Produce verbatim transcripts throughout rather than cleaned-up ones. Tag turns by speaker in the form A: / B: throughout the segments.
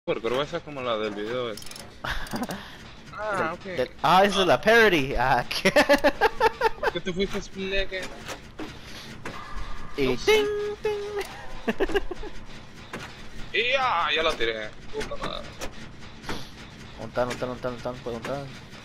A: Pero esa es como la del video ese. Ah, ok.
B: Del- ah, esa es la parody. Ah, ¿qué?
A: ¿Por qué te fuiste a explicar?
B: Y
A: No sé.
B: ting, ting.
A: Y ya, ya la tiré. Puta madre.
B: Untan, untan, untan, untan, puedo untar.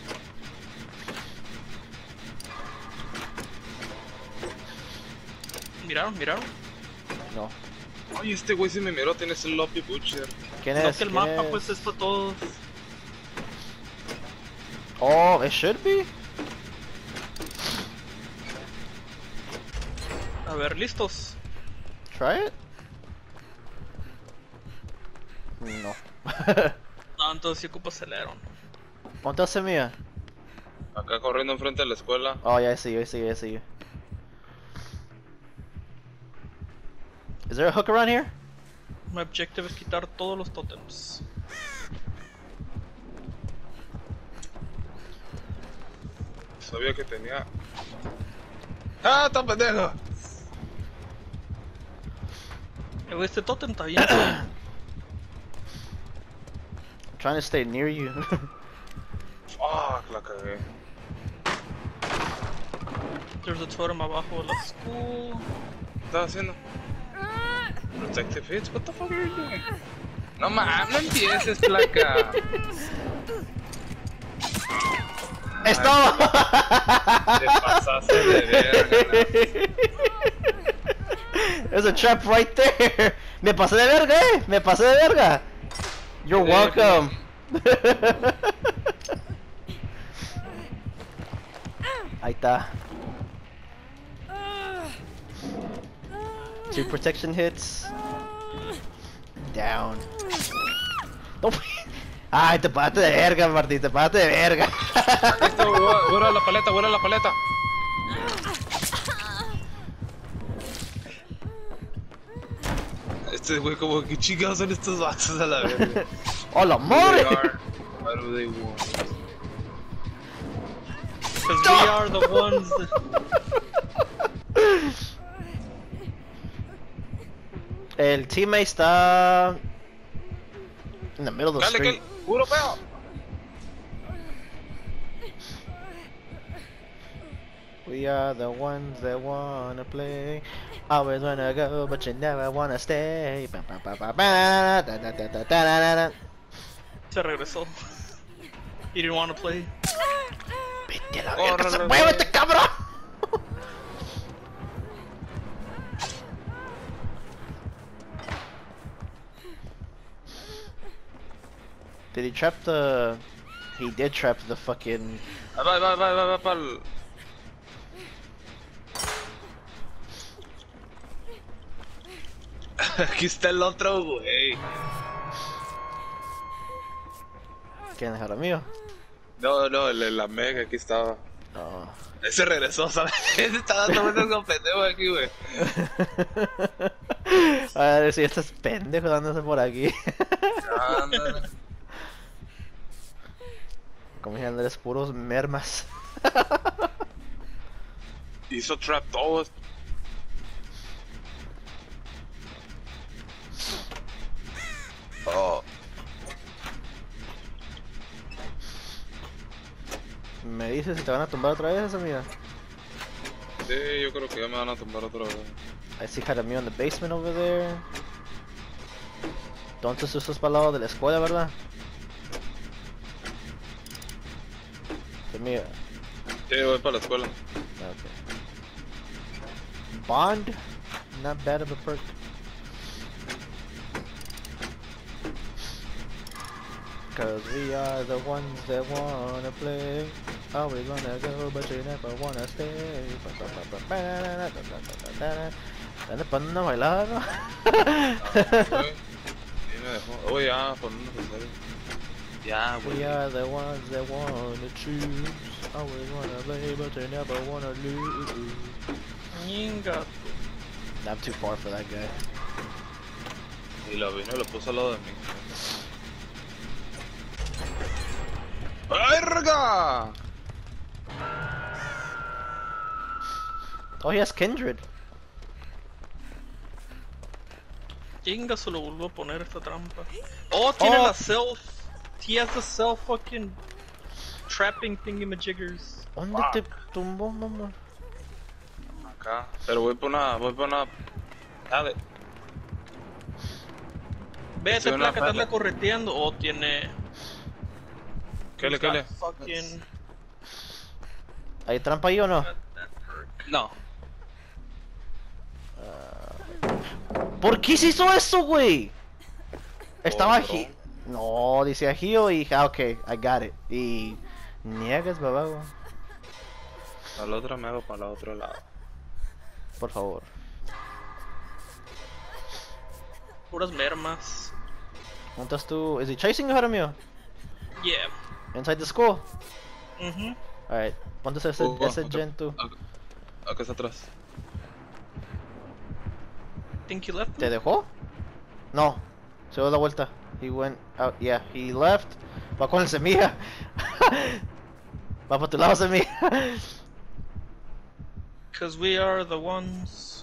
C: ¿Miraron? ¿Miraron?
B: No.
A: Ay, este güey se me miró, tienes el Loppy Butcher.
B: ¿Quién
C: No,
B: es?
C: que el
B: ¿Quién
C: mapa
B: es?
C: pues es para todos.
B: Oh, it should be.
C: A ver, listos.
B: Try it. No.
C: No, entonces sí ocupa aceleron.
B: ¿Dónde está Semilla?
A: Acá corriendo enfrente de la escuela.
B: Oh, yeah, I see you, I see you, I see you. Is there a hook around here?
C: Mi objetivo es quitar todos los tótems.
A: Sabía que tenía. ¡Ah, está pendejo!
C: Eh, Este tótem está bien.
B: I'm trying to stay near you.
A: Fuck, la cagué.
C: There's a totem abajo de la school.
A: ¿Qué estás haciendo? Protective hits, what the fuck are you doing? No mames, no empieces, placa.
B: ¡Estaba!
A: Te pasaste de verga.
B: There's a trap right there. Me pasé de verga, eh. Me pasé de verga. You're
A: Sí,
B: welcome. Ahí está. Two protection hits. Down. No. Ay, te pasaste de verga, Martín. Te pasaste de verga.
A: Esto, vuela la paleta, vuela la paleta. Este güey, como que chingados son estos vatos a la verga.
B: ¡Hola,
A: Who they
B: madre!
A: are, what do they want?
C: Because we are the ones that...
B: El teammate está in the middle of the
A: Dale,
B: street.
A: que puro peo.
B: We are the ones that wanna play. Always wanna go, but you never wanna stay. Ba, ba, ba, ba, ba, da, da, da, da, da, da, da.
C: Se regresó. He didn't want to play.
B: Vete a la
A: Oh,
B: verga,
A: no,
B: se
A: no,
B: mueve
A: no.
B: este cabrón. Did he trap the? He did trap the fucking.
A: Ah, va, va, va, va, va pa'l... Aquí está el otro, güey.
B: ¿Quién es ahora mío?
A: No, no, el, el- la mega aquí estaba.
B: Oh.
A: Ese regresó, ¿sabes? Ese está dando vueltas con pendejo aquí, güey.
B: A ver si estos pendejos dándose por aquí.
A: Ándale.
B: Como dije, eres puros mermas.
A: Hizo trap todos. Oh.
B: Me dices si te van a tumbar otra vez, amiga.
A: Sí, yo creo que ya me van a tumbar otra vez.
B: I see Jaramillo in the basement over there. Entonces eso es para el lado de la escuela, ¿verdad? Mira.
A: Sí, voy para la escuela.
B: Okay. Bond? Not bad of a perk. Cause we are the ones that wanna play. Always wanna go, but you never wanna stay. ¿Dónde ponen a bailar, no?
A: Güey. Sí, me dejó. Oh, ya, poniendo en serio. Ya, güey.
B: We are the ones that wanna choose. Always wanna play, but they never wanna lose.
C: Ñinga.
B: I'm too far for that guy.
A: Y lo vino y lo puso al lado de mí. ¡Verga!
B: Oh, he has Kindred.
C: Chinga, se lo vuelvo a poner esta trampa. Oh, tiene
B: Oh.
C: la self. He has the self fucking trapping thingy-majiggers.
B: ¿Dónde te tumbó, mamá?
A: Acá. Pero voy por una. Voy por una. Dale.
C: Vete,
A: Sí, una
C: placa,
A: pala.
C: estarla correteando. Oh, tiene.
A: ¿Qué le, qué le?
C: Fucking.
B: ¿Hay trampa ahí o no?
A: No.
B: ¿Por qué se hizo eso, güey? Estaba
A: Oh,
B: aquí. No, decía Gio y ah, ok, I got it. Y niegas, babago.
A: Al otro me hago para el otro lado.
B: Por favor.
C: Puras mermas.
B: ¿Dónde estás tú? Is he chasing you, Jaramillo?
C: Yeah.
B: Inside the school?
C: Mhm.
B: Alright, ponte ese,
A: Oh, oh,
B: ese
A: acá-
B: gen tú.
A: Acá, acá está atrás.
C: Think he left?
B: ¿Te dejó? No, se dio la vuelta. He went out, yeah, he left. Va con el semilla. Va por tu lado, semilla.
C: Cause we are the ones.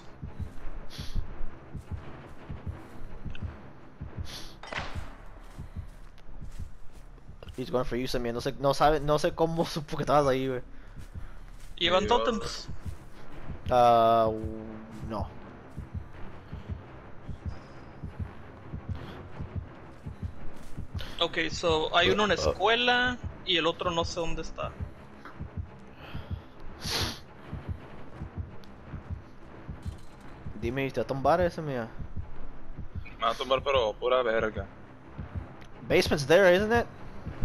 B: He's going for you, semilla. No sé, no sabe, no sé cómo supo que estabas ahí, güey.
C: Llevan
A: Sí,
C: totems.
B: Ah, no.
C: Ok, so hay uno en la escuela y el otro no sé dónde está.
B: Dime, ¿te va a tumbar ese, mía?
A: Me va a tumbar, pero pura verga.
B: Basement's there, isn't it?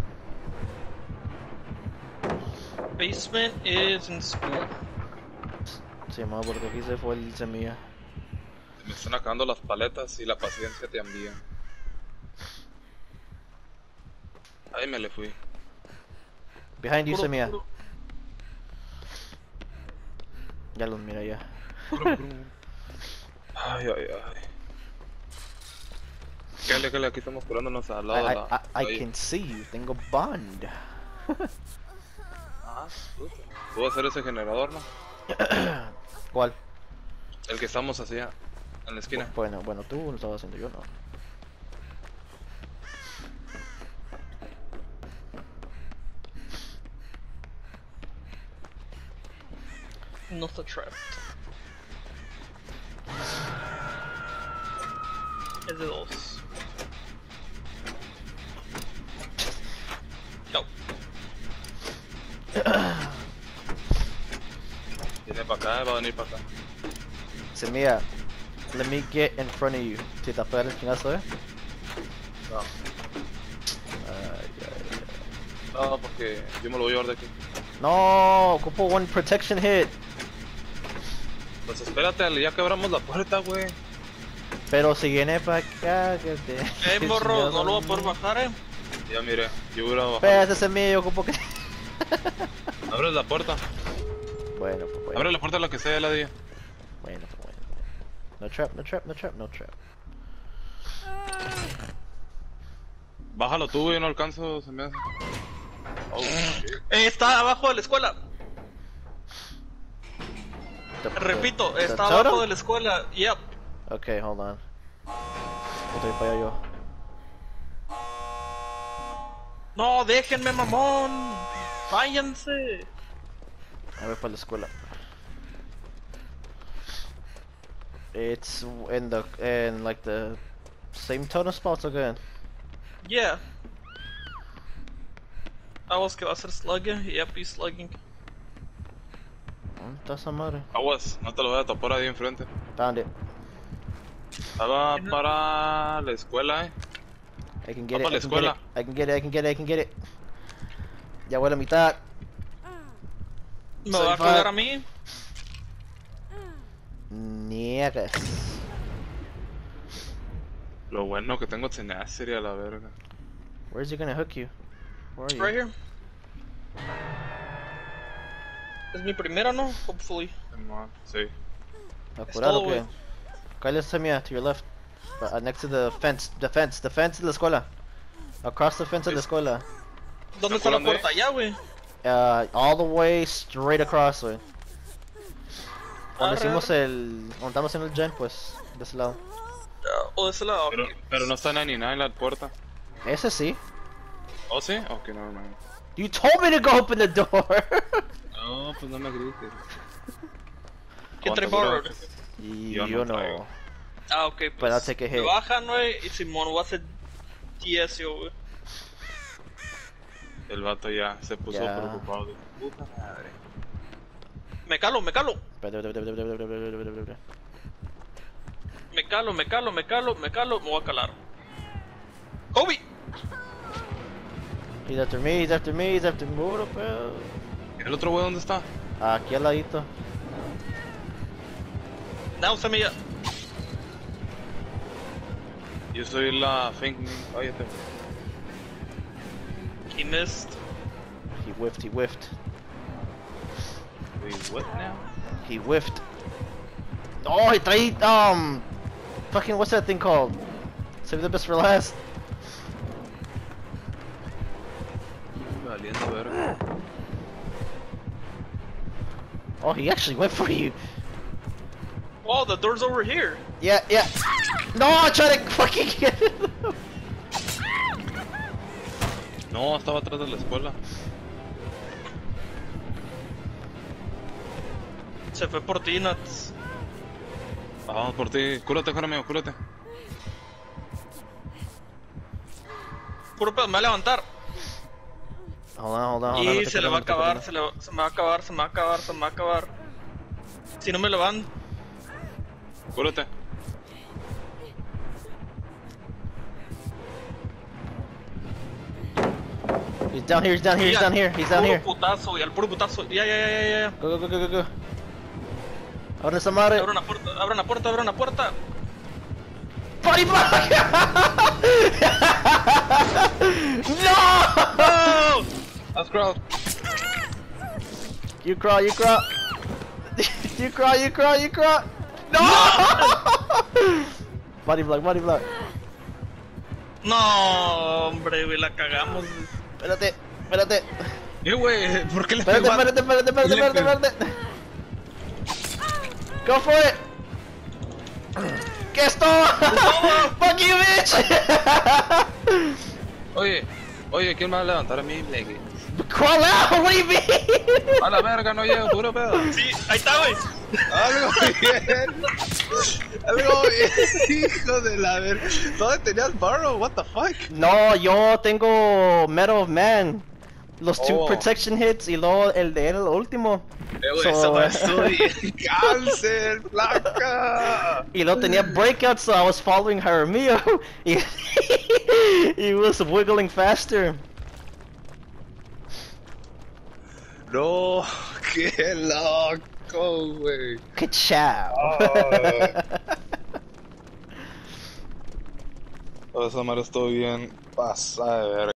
C: Basement is in school.
B: Sí, ma, porque aquí se fue el semilla.
A: Me están acabando las paletas y la paciencia te envía. Ahí me le fui.
B: Behind you,
C: Puro-
B: semilla.
C: puro-
B: Ya los mira ya.
A: Ay, ay, ay. Cállate, cállate, aquí estamos curándonos al
B: I,
A: lado de
B: I,
A: la.
B: I, I
A: ahí.
B: can see you. Tengo bond.
A: Ah, puta. Puedo hacer ese generador, ¿no?
B: ¿Cuál?
A: El que estamos hacia en la esquina.
B: Bueno, bueno, tú lo estabas haciendo, yo no.
C: No está trapped. Es de dos. No.
A: Viene para acá, va a venir para acá.
B: Semilla, let me get in front of you. Si te afuera el chingazo, eh.
A: No,
B: Ay, ay, ay.
A: no, porque yo me lo voy a llevar de aquí.
B: No, ocupo one protection hit.
A: Pues espérate, Ale, ya quebramos la puerta, güey.
B: Pero si viene para acá, que te.
C: Eh, morro, no lo voy a poder bajar, eh.
A: Ya mire, yo voy a bajar.
B: Espérate, semilla, yo ocupo que.
A: Abre la puerta.
B: Bueno, pues bueno.
A: Abre la puerta a la que sea la día.
B: Bueno, pues bueno. No trap, no trap, no trap, no trap.
A: Bájalo tú, güey, no alcanzo, se me hace. Oh, shit.
C: Eh, está abajo de la escuela.
B: The-
C: Repito,
B: the- the
C: está
B: totem?
C: abajo de la escuela. Yep.
B: Okay, hold on. Estoy para allá yo.
C: No, déjenme, mamón. Váyanse.
B: A ver para la escuela. It's in the in like the same totem spots again.
C: Yeah. Aguas que va a ser slugging. Yep, he's slugging.
B: ¿Dónde está esa madre?
A: Aguas, no te lo voy a topar ahí enfrente.
B: Found it.
A: Estaba para la escuela, eh.
B: I can get
A: Va
B: it.
A: para la
B: I can get it.
A: escuela.
B: I can get it. I can get it. I can get it. Ya voy a la mitad.
C: ¿Me
B: Soy
C: va a
B: fan.
C: colgar a mí?
B: Niegas.
A: Lo bueno que tengo tenacity a la verga.
B: Where's he gonna hook you? Where are you?
C: Right here. Es mi primera, ¿no? Hopefully.
A: Sí.
B: Apurado
C: todo,
B: que.
C: güey.
B: Kyle Semia to your left. Uh, next to the fence. The fence. The fence de la escuela. Across the fence of la escuela.
C: ¿Dónde está la
A: colando ahí?
C: puerta? Allá, güey.
B: Uh, all the way straight across, wey. Cuando
C: Arre,
B: hicimos
C: arre.
B: el. Cuando estamos en el gen, pues. De ese lado.
C: O de ese lado.
A: Pero, pero no está ni nada en la puerta.
B: Ese sí.
A: ¿Oh, sí? Ok, no, no.
B: You told me to go open the door.
A: No, pues no me grites.
C: ¿Quién trae
A: ¿Cuánto
C: borrowed?
A: dura?
B: Y
A: Yo
B: yo
A: no
B: no.
A: traigo.
C: Ah, ok,
B: But
C: pues.
B: I'll take a hit.
C: Me bajan, güey, y Simón voy a hacer T S O, güey.
A: El vato ya se puso
B: Ya.
A: preocupado. De puta madre.
C: Me calo, me calo.
B: Espérate, espérate, espérate, espérate, espérate, espérate, espérate.
C: Me calo, me calo, me calo, me calo, me voy a calar. Kobe.
B: He's after me, he's after me, he's after me. Puro pedo.
A: ¿El otro güey dónde está?
B: Aquí al ladito.
C: Down semilla.
A: Yo soy la Fink. Cállate.
C: He missed.
B: He whiffed, he whiffed.
A: Wait, what now?
B: He whiffed. Oh, he trae, um, fucking, what's that thing called? Save the best for last.
A: Valiendo verga.
B: Oh, he actually went for you.
C: Oh, the door's over here.
B: Yeah, yeah. No, I tried to fucking get it.
A: No, estaba atrás de la escuela.
C: Se fue por ti, Nuts.
A: Vamos por ti. Cúrate, Jarameo, cúrate.
C: Puro pedo, me va a levantar.
B: Hold on, hold on, hold on.
C: Y
B: no te
C: se le
B: pegues,
C: va a
B: no te
C: acabar,
B: pegues.
C: se, le va, se me va a acabar, se me va a acabar, se me va a acabar. Si no me levanto.
A: Cúrate.
B: He's down here, he's down here, he's down here, he's down
C: Puro
B: here.
C: putazo, y al puro putazo. Ya, ya, ya, ya, ya.
B: Go, go, go, go, go. Abre esa madre.
C: Abre una puerta, abre una puerta, abre una puerta.
B: Body block! No!
C: ¡No!
A: Let's crawl.
B: You crawl, you crawl. You crawl, you crawl, you crawl. No! Body block, body block.
C: No, hombre, güey, la cagamos.
B: Espérate, espérate.
A: Eh, güey, ¿por qué le
B: Espérate,
A: pegó a-
B: espérate, espérate, espérate,
A: Le
B: espérate,
A: pegó.
B: espérate. Go for it. ¿Qué esto? Fuck you, bitch.
A: Oye, oye, ¿quién me va a levantar a mí, Leggy?
B: Crawl out, what do you mean?
A: A la verga, no llego, puro pedo.
C: Sí, ahí está, güey.
A: Algo bien. Algo bien, hijo de la verga. ¿Dónde tenías Barrow? What the fuck?
B: No, yo tengo Medal of Man. Los two
A: Oh.
B: protection hits y luego el de él, el último.
A: Eh, güey,
B: So,
A: eso me
B: eh.
A: estoy cáncer, placa.
B: Y luego tenía breakout, so I was following Jaramillo. Y he was wiggling faster.
A: No, qué loco, güey.
B: Ka-chow.
A: Oh. Esa madre estoy bien pasada de verga.